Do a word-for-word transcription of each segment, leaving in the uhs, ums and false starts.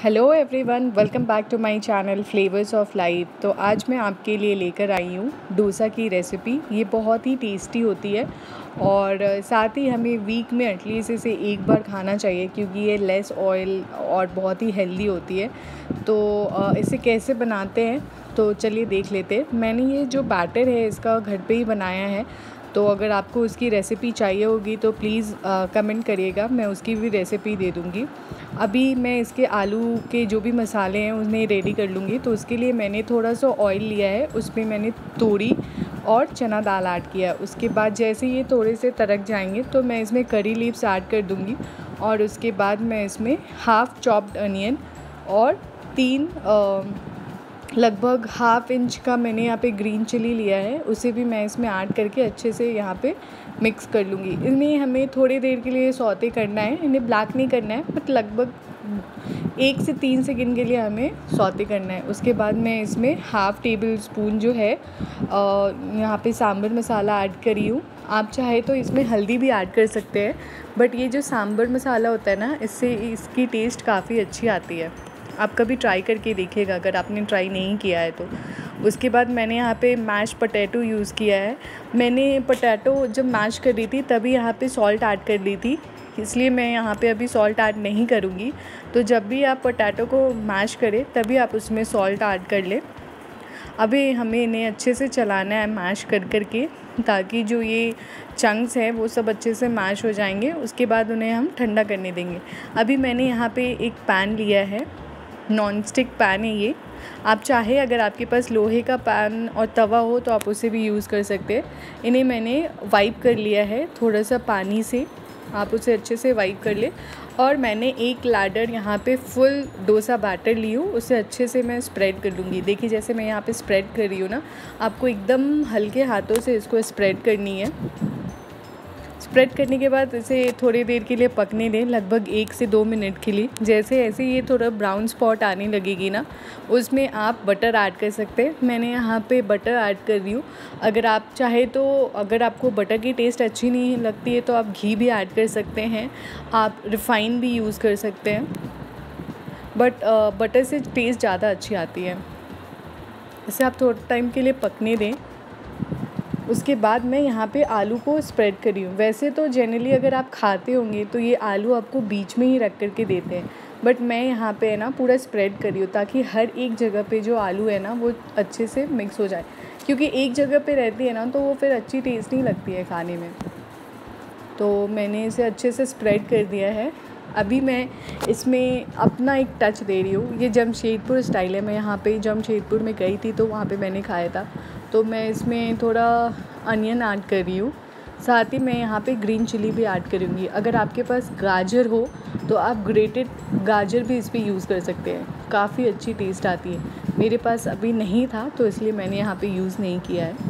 Hello everyone, welcome back to my channel flavours of life. तो आज मैं आपके लिए लेकर आई हूँ डोसा की रेसिपी। ये बहुत ही टेस्टी होती है और साथ ही हमें वीक में एटलीस्ट इसे एक बार खाना चाहिए क्योंकि ये लेस ऑयल और बहुत ही हेल्दी होती है। तो इसे कैसे बनाते हैं तो चलिए देख लेते हैं। मैंने ये जो बैटर है इसका घर पे ही बनाया है, तो अगर आपको उसकी रेसिपी चाहिए होगी तो प्लीज़ कमेंट करिएगा, मैं उसकी भी रेसिपी दे दूँगी। अभी मैं इसके आलू के जो भी मसाले हैं उन्हें रेडी कर लूँगी। तो उसके लिए मैंने थोड़ा सा ऑयल लिया है, उसमें मैंने तोरी और चना दाल ऐड किया है। उसके बाद जैसे ये थोड़े से तड़क जाएंगे तो मैं इसमें करी लीव्स ऐड कर दूँगी और उसके बाद मैं इसमें हाफ़ चॉप्ड अनियन और तीन आ, लगभग हाफ़ इंच का मैंने यहाँ पे ग्रीन चिली लिया है, उसे भी मैं इसमें ऐड करके अच्छे से यहाँ पे मिक्स कर लूँगी। इन्हें हमें थोड़ी देर के लिए सौते करना है, इन्हें ब्लैक नहीं करना है, बट लगभग एक से तीन सेकंड के लिए हमें सौते करना है। उसके बाद मैं इसमें हाफ़ टेबल स्पून जो है यहाँ पे सांभर मसाला ऐड करी हूँ। आप चाहे तो इसमें हल्दी भी ऐड कर सकते हैं, बट ये जो सांभर मसाला होता है ना, इससे इसकी टेस्ट काफ़ी अच्छी आती है। आप कभी ट्राई करके देखिएगा अगर आपने ट्राई नहीं किया है तो। उसके बाद मैंने यहाँ पे मैश पोटैटो यूज़ किया है। मैंने पोटैटो जब मैश कर रही थी तभी यहाँ पे सॉल्ट ऐड कर ली थी, इसलिए मैं यहाँ पे अभी सॉल्ट ऐड नहीं करूँगी। तो जब भी आप पोटैटो को मैश करें तभी आप उसमें सॉल्ट ऐड कर लें। अभी हमें इन्हें अच्छे से चलाना है मैश कर कर के, ताकि जो ये चंक्स हैं वो सब अच्छे से मैश हो जाएंगे। उसके बाद उन्हें हम ठंडा करने देंगे। अभी मैंने यहाँ पे एक पैन लिया है, नॉन स्टिक पैन है ये। आप चाहे अगर आपके पास लोहे का पैन और तवा हो तो आप उसे भी यूज़ कर सकते हैं। इन्हें मैंने वाइप कर लिया है थोड़ा सा पानी से, आप उसे अच्छे से वाइप कर ले। और मैंने एक लैडर यहाँ पे फुल डोसा बैटर ली हूँ, उसे अच्छे से मैं स्प्रेड कर लूँगी। देखिए जैसे मैं यहाँ पे स्प्रेड कर रही हूँ ना, आपको एकदम हल्के हाथों से इसको स्प्रेड करनी है। स्प्रेड करने के बाद इसे थोड़ी देर के लिए पकने दें, लगभग एक से दो मिनट के लिए। जैसे ऐसे ये थोड़ा ब्राउन स्पॉट आने लगेगी ना, उसमें आप बटर ऐड कर सकते हैं। मैंने यहाँ पे बटर ऐड कर रही हूँ। अगर आप चाहे तो, अगर आपको बटर की टेस्ट अच्छी नहीं लगती है तो आप घी भी ऐड कर सकते हैं, आप रिफ़ाइन भी यूज़ कर सकते हैं, बट बटर से टेस्ट ज़्यादा अच्छी आती है। इसे आप थोड़ा टाइम के लिए पकने दें। उसके बाद मैं यहाँ पे आलू को स्प्रेड करी हूँ। वैसे तो जनरली अगर आप खाते होंगे तो ये आलू आपको बीच में ही रख कर के देते हैं, बट मैं यहाँ पे है ना पूरा स्प्रेड करी हूँ ताकि हर एक जगह पे जो आलू है ना वो अच्छे से मिक्स हो जाए। क्योंकि एक जगह पे रहती है ना तो वो फिर अच्छी टेस्ट नहीं लगती है खाने में। तो मैंने इसे अच्छे से स्प्रेड कर दिया है। अभी मैं इसमें अपना एक टच दे रही हूँ। ये जमशेदपुर स्टाइल है। मैं यहाँ पे जमशेदपुर में गई थी तो वहाँ पे मैंने खाया था, तो मैं इसमें थोड़ा अनियन ऐड कर रही हूँ। साथ ही मैं यहाँ पे ग्रीन चिली भी ऐड करूँगी। अगर आपके पास गाजर हो तो आप ग्रेटेड गाजर भी इस पर यूज़ कर सकते हैं, काफ़ी अच्छी टेस्ट आती है। मेरे पास अभी नहीं था तो इसलिए मैंने यहाँ पे यूज़ नहीं किया है।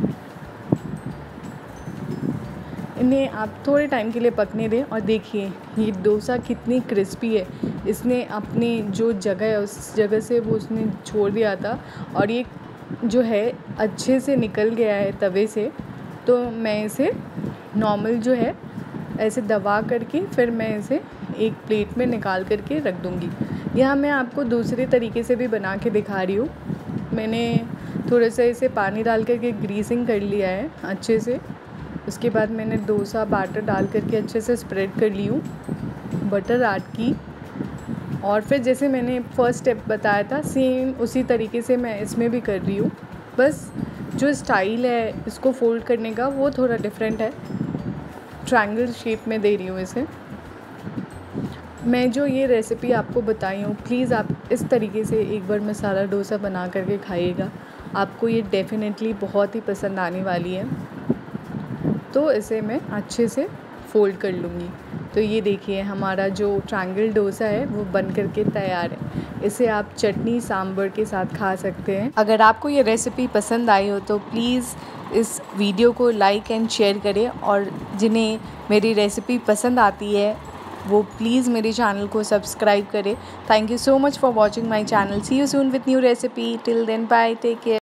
इन्हें आप थोड़े टाइम के लिए पकने दें और देखिए ये डोसा कितनी क्रिस्पी है। इसने अपनी जो जगह है उस जगह से वो उसने छोड़ दिया था और ये जो है अच्छे से निकल गया है तवे से। तो मैं इसे नॉर्मल जो है ऐसे दबा करके फिर मैं इसे एक प्लेट में निकाल करके रख दूँगी। यहाँ मैं आपको दूसरे तरीके से भी बना के दिखा रही हूँ। मैंने थोड़ा सा इसे पानी डाल करके ग्रीसिंग कर लिया है अच्छे से। उसके बाद मैंने डोसा बैटर डाल करके अच्छे से स्प्रेड कर ली हूँ, बटर ऐड की, और फिर जैसे मैंने फर्स्ट स्टेप बताया था सेम उसी तरीके से मैं इसमें भी कर रही हूँ। बस जो स्टाइल है इसको फोल्ड करने का वो थोड़ा डिफरेंट है, ट्रायंगल शेप में दे रही हूँ इसे। मैं जो ये रेसिपी आपको बताई हूँ, प्लीज़ आप इस तरीके से एक बार मसाला डोसा बना करके खाइएगा, आपको ये डेफिनेटली बहुत ही पसंद आने वाली है। तो इसे मैं अच्छे से फ़ोल्ड कर लूँगी। तो ये देखिए हमारा जो ट्रायंगल डोसा है वो बन करके तैयार है। इसे आप चटनी सांभर के साथ खा सकते हैं। अगर आपको ये रेसिपी पसंद आई हो तो प्लीज़ इस वीडियो को लाइक एंड शेयर करें, और जिन्हें मेरी रेसिपी पसंद आती है वो प्लीज़ मेरे चैनल को सब्सक्राइब करें। Thank you so much for watching my channel. See you soon with new recipe. Till then bye, take care.